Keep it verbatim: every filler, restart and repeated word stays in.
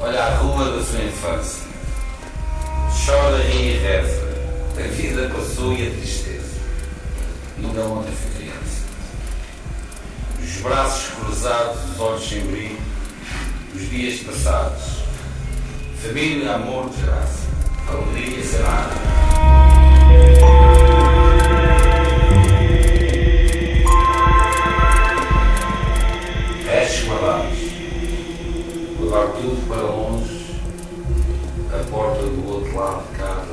olha a rua da sua infância. Chora, ri e reza. A vida passou e a tristeza. Ainda ontem fui criança. Os braços cruzados, os olhos sem brilho, os dias passados. Família, amor, desgraça. Alegria, será. Restos guardados. Levar tudo para longe. A porta do outro lado de casa.